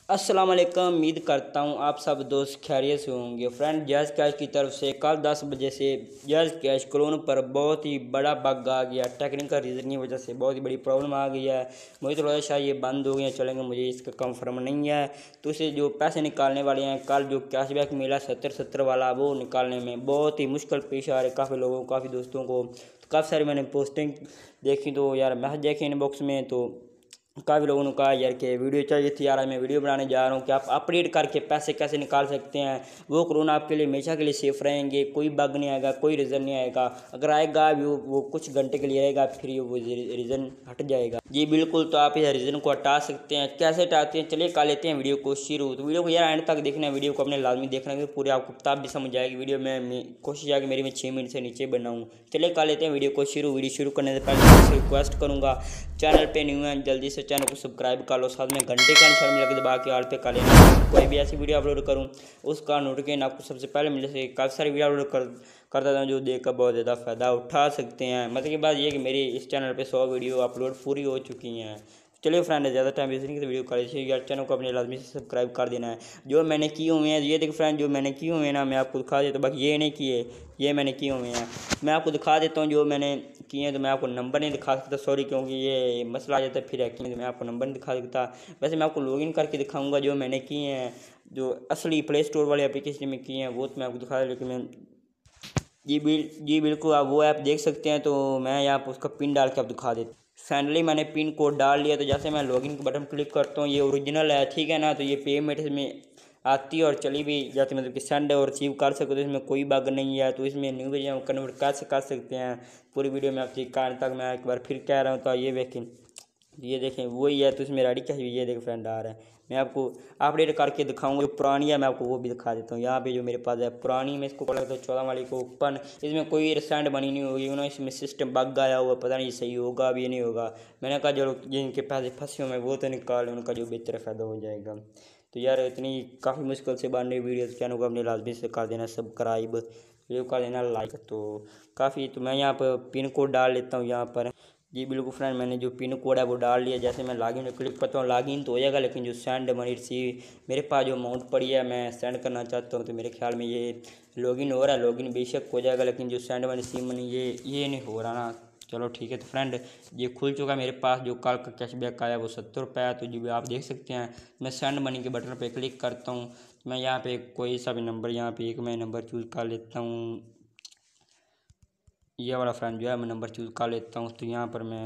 अस्सलाम वालेकुम। उम्मीद करता हूँ आप सब दोस्त खैरियत से होंगे। फ्रेंड, जैज़ कैश की तरफ से कल 10 बजे से जैज़ कैश क्लोन पर बहुत ही बड़ा बग आ गया। टेक्निकल रीज़न की वजह से बहुत ही बड़ी प्रॉब्लम आ गई है। मुझे तो लगा शायद ये बंद हो गए चलेंगे, मुझे इसका कंफर्म नहीं है। तो इसे जो पैसे निकालने वाले हैं, कल जो कैशबैक मिला 70 वाला, वो निकालने में बहुत ही मुश्किल पेश आ रही है काफ़ी लोगों को, काफ़ी दोस्तों को। तो काफ़ी सारी मैंने पोस्टिंग देखी, तो यार मैसेज देखे इनबॉक्स में, तो काफ़ी लोगों ने कहा यार कि वीडियो चाहिए थी यार, मैं वीडियो बनाने जा रहा हूँ कि आप अपडेट करके पैसे कैसे निकाल सकते हैं। वो कोरोना आपके लिए हमेशा के लिए सेफ रहेंगे, कोई बग नहीं आएगा, कोई रीज़न नहीं आएगा। अगर आएगा वो कुछ घंटे के लिए रहेगा, फिर वो रीज़न हट जाएगा। जी बिल्कुल, तो आप इस रीज़न को हटा सकते हैं। कैसे हटाते हैं, चलिए कर लेते हैं वीडियो को शुरू। तो वीडियो को यार एंड तक देखना है, वीडियो को अपने लाजमी देखना है, पूरी आपको तब भी समझ आएगी। वीडियो में कोशिश है कि मेरी मैं 6 मिनट से नीचे बनाऊँ। चलिए कर लेते हैं वीडियो को शुरू। वीडियो शुरू करने से पहले आपसे रिक्वेस्ट करूँगा, चैनल पे न्यू हैं जल्दी से चैनल को सब्सक्राइब कर लो, साथ में घंटे का निशान में लगे दबा के ऑल पे कर लेना। कोई भी ऐसी वीडियो अपलोड करूँ उसका नोटिफिकेशन आपको सबसे पहले मिले। से काफ़ी सारी वीडियो अपलोड कर देता हूँ जो देखकर बहुत ज़्यादा फ़ायदा उठा सकते हैं। मतलब की बात ये कि मेरी इस चैनल पे 100 वीडियो अपलोड पूरी हो चुकी हैं। चलिए फ्रेंड, ज़्यादा टाइम वेस्ट नहीं, तो वीडियो कर दीजिए यार, चैनल को अपने लाजमी से सब्सक्राइब कर देना है। जो मैंने किए हुए हैं, ये देखो फ्रेंड, जो मैंने किए हुए हैं ना, मैं आपको दिखा देता हूँ। बाकी ये नहीं किए, ये मैंने किए हुए हैं, मैं आपको दिखा देता हूँ। जो मैंने किए हैं तो मैं आपको नंबर नहीं दिखा सकता, सॉरी, क्योंकि ये मसला आ जाता है फिर हैकिंग, तो मैं आपको नंबर नहीं दिखा सकता। वैसे मैं आपको लॉगिन करके दिखाऊंगा जो मैंने किए हैं, जो असली प्ले स्टोर वाले एप्लीकेशन में किए हैं वो तो मैं आपको दिखा, लेकिन मैं जी बिल्कुल, आप वो ऐप देख सकते हैं। तो मैं यहाँ पर उसका पिन डाल के आप दिखा देता हूँ। फाइनली मैंने पिन कोड डाल लिया, तो जैसे मैं लॉगिन के बटन क्लिक करता हूँ, ये ओरिजिनल है, ठीक है ना। तो ये पेमेंट में आती है और चली भी जाती, मतलब कि सेंड और रिसीव कर सकते हो, इसमें कोई बग नहीं है। तो इसमें न्यू पेज हम कन्वर्ट कैसे कर सकते हैं, पूरी वीडियो में आपकी कारण तक मैं एक बार फिर कह रहा हूँ। तो ये देखें वही है। तो इसमें रेडी कैश भी, ये देखें फ्रेंड आ रहा है। मैं आपको अपडेट करके दिखाऊंगा। जो पुरानी है मैं आपको वो भी दिखा देता हूँ। यहाँ पे जो मेरे पास है पुरानी, मैं इसको खोला तो 14 वाली को ओपन, इसमें कोई रिसेंट बनी नहीं होगी ना, इसमें सिस्टम बग आया हुआ, पता नहीं सही होगा भी नहीं होगा। मैंने कहा जो जिनके पैसे फंसे हुए वो तो निकाल, उनका जो बेहतर फ़ायदा हो जाएगा। तो यार इतनी काफ़ी मुश्किल से बन रही वीडियो, चैनल को अपने लाजमी से कर देना सब्सक्राइब, वीडियो कर देना लाइक। तो काफ़ी, तो मैं यहाँ पर पिन कोड डाल लेता हूँ यहाँ पर। जी बिल्कुल फ्रेंड, मैंने जो पिन कोड है वो डाल लिया। जैसे मैं लॉगिन में क्लिक करता हूँ लॉगिन तो हो जाएगा, लेकिन जो सेंड मनी रिसीव मेरे पास जो अमाउंट पड़ी है मैं सेंड करना चाहता हूँ, तो मेरे ख्याल में ये लॉगिन हो रहा है। लॉगिन बेशक हो जाएगा, लेकिन जो सेंड मनी रिसीव मनी ये नहीं हो रहा ना। चलो ठीक है। तो फ्रेंड, ये खुल चुका है मेरे पास। जो कल का कैशबैक आया वो 70 रुपये है, तो जो भी आप देख सकते हैं। मैं सेंड मनी के बटन पर क्लिक करता हूँ, तो मैं यहाँ पे कोई सा भी नंबर, यहाँ पे एक मैं नंबर चूज़ कर लेता हूँ। ये वाला फ्रेंड जो है मैं नंबर चूज़ कर लेता हूँ। तो यहाँ पर मैं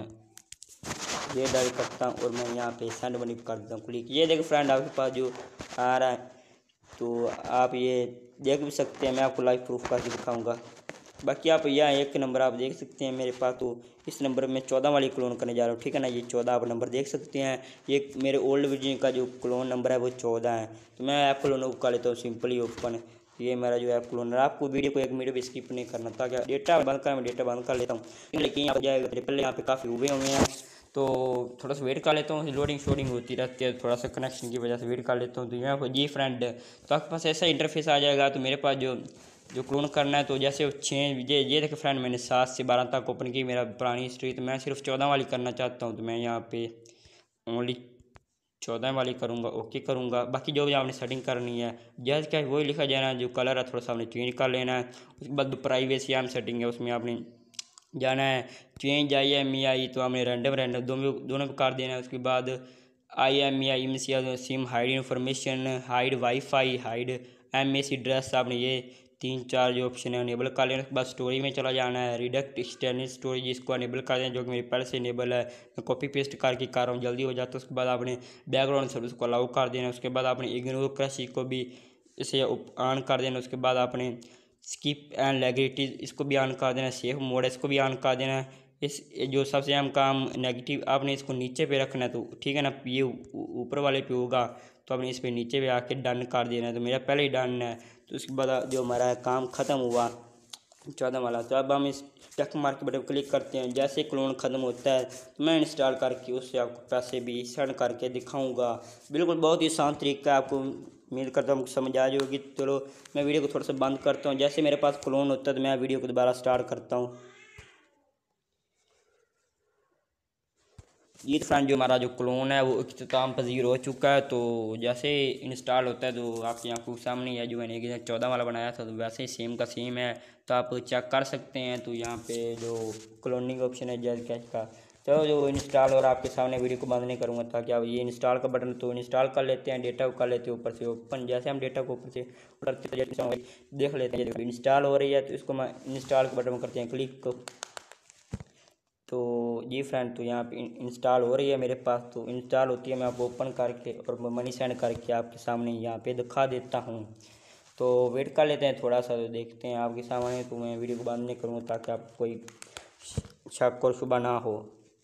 ये डायल करता हूँ और मैं यहाँ पे सेंड मनी कर देता हूँ क्लिक। ये देखो फ्रेंड, आपके पास जो आ रहा है, तो आप ये देख भी सकते हैं। मैं आपको लाइव प्रूफ करके दिखाऊंगा। बाकी आप यहाँ एक नंबर आप देख सकते हैं मेरे पास, तो इस नंबर में 14 वाली क्लोन करने जा रहा हूँ, ठीक है ना। ये 14 आप नंबर देख सकते हैं। ये मेरे ओल्ड वर्जन का जो क्लोन नंबर है वो 14 है। तो मैं ऐप क्लोन को कर लेता हूँ सिंपली ओपन। ये मेरा जो ऐप क्लोनर, आपको वीडियो को 1 मिनट भी स्किप नहीं करना, ताकि डेटा बंद कर, मैं डेटा बंद कर लेता हूँ, लेकिन यहाँ पर पहले यहाँ पे काफ़ी हुए हैं। तो थोड़ा सा वेट कर लेता हूँ, लोडिंग शोडिंग होती रहती है, थोड़ा सा कनेक्शन की वजह से वेट कर लेता हूँ। तो यहाँ पर जी फ्रेंड, तो आपके पास ऐसा इंटरफेस आ जाएगा। तो मेरे पास जो क्लोन करना है, तो जैसे 6 ये देखिए फ्रेंड, मैंने 7 से 12 तक ओपन की, मेरा पुरानी हिस्ट्री। तो मैं सिर्फ 14 वाली करना चाहता हूँ, तो मैं यहाँ पे ओनली 14 वाली करूँगा, ओके करूँगा। बाकी जो भी आपने सेटिंग करनी है, जैसे क्या वही लिखा जाना, जो कलर है थोड़ा सा आपने चेंज कर लेना है। उसके बाद प्राइवेसी आम सेटिंग है, उसमें आपने जाना है चेंज IMEI, तो हमने रैंडम दोनों पे कर देना है। उसके बाद IMEI में SIM hide information, hide WiFi, hide MAC address, आपने ये 3-4 जो ऑप्शन है अनेबल कर लेना। उसके बाद स्टोरी में चला जाना है, रिडक्ट एक्सटेंडेड स्टोरेज, इसको अनेबल कर देना, जो कि मेरे पहले से अनेबल है। मैं कॉपी पेस्ट करके कर रहा हूँ, जल्दी हो जाता है। उसके बाद आपने बैकग्राउंड सर्विस को अलाउ कर देना। उसके बाद आपने इग्नोर क्रश को भी इसे ऑन कर देना। उसके बाद आपने स्किप एंड लेगरिटीज इसको भी ऑन कर देना, सेफ मोड इसको भी ऑन कर देना। इस जो सबसे अहम काम नेगेटिव, आपने इसको नीचे पे रखना है, तो ठीक है ना। ये ऊपर वाले पे होगा, तो आपने इस पे नीचे पे आके डन कर देना है। तो मेरा पहले ही डन है। तो उसके बाद जो हमारा काम ख़त्म हुआ 14 वाला, तो अब हम इस टेक मार्क के बटन क्लिक करते हैं। जैसे क्लोन ख़त्म होता है तो मैं इंस्टॉल करके उससे आपको पैसे भी सेंड करके दिखाऊंगा। बिल्कुल बहुत ही आसान तरीका है, आपको उम्मीद करता हूँ समझ आ जाएगी। चलो मैं वीडियो को थोड़ा सा बंद करता हूँ। जैसे मेरे पास क्लोन होता है तो मैं वीडियो को दोबारा स्टार्ट करता हूँ। ये तो फ्रेंड जो हमारा जो क्लोन है वो इख्तिताम पजीर हो चुका है। तो जैसे इंस्टॉल होता है तो आपकी आंखों के सामने है, जो मैंने 14 वाला बनाया था तो वैसे ही सेम का सेम है। तो आप चेक कर सकते हैं। तो यहाँ पे जो क्लोनिंग ऑप्शन है जैज़ कैश का, तो जो इंस्टॉल, और आपके सामने वीडियो को बंद नहीं करूँगा ताकि आप ये इंस्टॉल का बटन तो इंस्टॉल कर लेते हैं, डेटा को कर लेते हैं ऊपर से ओपन। जैसे हम डेटा को ऊपर से उठाते देख लेते हैं इंस्टॉल हो रही है, तो इसको मैं इंस्टॉल के बटन में करते हैं क्लिक। तो जी फ्रेंड, तो यहाँ पे इंस्टॉल हो रही है मेरे पास। तो इंस्टॉल होती है, मैं आपको ओपन करके और मनी सेंड करके आपके सामने यहाँ पे दिखा देता हूँ। तो वेट कर लेते हैं थोड़ा सा, तो देखते हैं आपके सामने। तो मैं वीडियो को बंद नहीं करूँगा ताकि आप कोई शक और शुबा ना हो।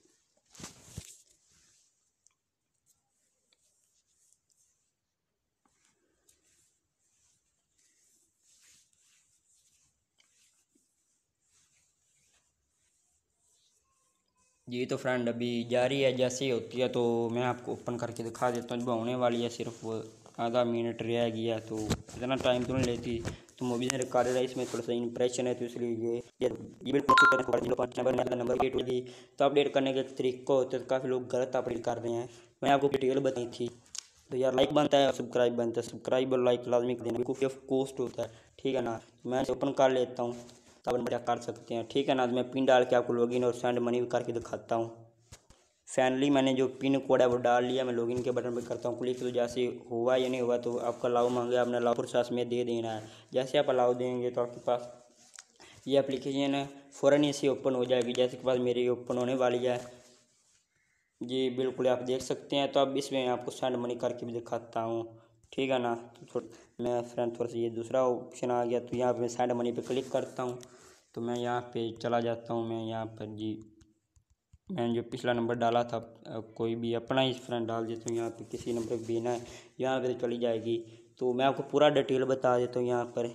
जी तो फ्रेंड अभी जारी है, जैसे ही होती है तो मैं आपको ओपन करके दिखा देता हूँ। जब होने वाली है, सिर्फ आधा मिनट रह गया, तो इतना टाइम तो नहीं लेती। तो मूवी से रिकॉर्डेड है, इसमें थोड़ा सा इंप्रेशन है, तो इसलिए ये बिल्कुल नंबर 8 होगी। तो अपडेट करने के तरीके होते हैं, तो काफ़ी लोग गलत अपडेट कर रहे हैं। मैंने आपको डिटेल बताई थी। तो यार लाइक बनता है और सब्सक्राइब बनता है, सब्सक्राइब और लाइक लाजमी कर देना, बिल्कुल फ्री ऑफ कॉस्ट होता है, ठीक है ना। मैं ओपन कर लेता हूँ, तब मजा कर सकते हैं, ठीक है ना। तो मैं पिन डाल के आपको लॉगिन और सेंड मनी भी करके दिखाता हूँ। फाइनली मैंने जो पिन कोड है वो डाल लिया। मैं लॉगिन के बटन पर करता हूँ क्लिक। तो जैसे हुआ या नहीं हुआ, तो आपका अलाउ मांगे, आपने अलाउ प्रोसेस में दे देना है। जैसे आप अलाउ देंगे तो आपके पास ये एप्लीकेशन है फ़ौरन ही से ओपन हो जाएगी। जैसे के पास मेरी ओपन होने वाली है जी, बिल्कुल आप देख सकते हैं। तो अब इसमें आपको सेंड मनी करके भी दिखाता हूँ, ठीक है ना। तो मैं फ्रेंड थोड़ा सा ये दूसरा ऑप्शन आ गया, तो यहाँ पे मैं सेंड मनी पे क्लिक करता हूँ। तो मैं यहाँ पे चला जाता हूँ। मैं यहाँ पर जी, मैंने जो पिछला नंबर डाला था कोई भी अपना ही फ्रेंड डाल देता हूँ। यहाँ पे किसी नंबर पर देना है, यहाँ पे तो चली जाएगी। तो मैं आपको पूरा डिटेल बता देता हूँ यहाँ पर।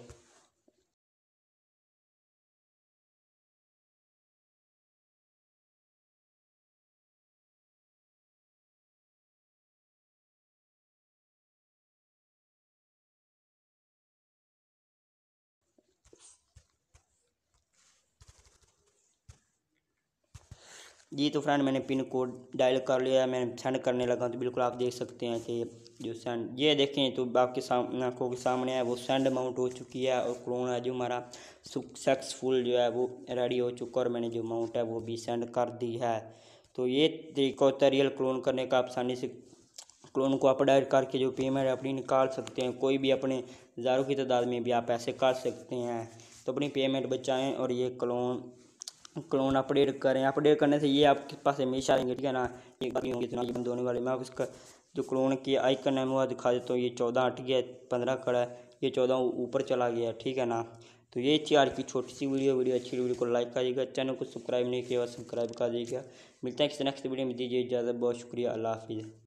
जी तो फ्रेंड मैंने पिन कोड डायल कर लिया है, मैं सेंड करने लगा। तो बिल्कुल आप देख सकते हैं कि जो सेंड, ये देखें तो आपके सामने आंखों के सामने है, वो सेंड अमाउंट हो चुकी है। और क्लोन है जो हमारा सक्सेसफुल जो है वो रेडी हो चुका है, और मैंने जो अमाउंट है वो भी सेंड कर दी है। तो ये तरीका होता है रियल क्लोन करने का। आप आसानी से क्लोन को अपडेट करके जो पेमेंट अपनी निकाल सकते हैं। कोई भी अपने हज़ारों की तादाद में भी आप ऐसे कर सकते हैं। तो अपनी पेमेंट बचाएं और ये क्लोन अपडेट करें। अपडेट करने से ये आपके पास हमेशा आएंगे, ठीक है ना। ये बात नहीं होगी इतना ये बंद होने वाले। मैं आपको इसका जो क्लोन की आइकन है वो दिखा देता हूँ। ये 14 हट गया, 15 खड़ा है, ये 14 ऊपर चला गया, ठीक है ना। तो ये थी आज की छोटी सी वीडियो अच्छी वीडियो को लाइक करिएगा, चैनल को सब्सक्राइब नहीं किया सब्सक्राइब कर दीजिएगा। मिलते हैं किसी नेक्स्ट वीडियो में, दीजिए इजाज़त, बहुत शुक्रिया, अल्लाह हाफिज़।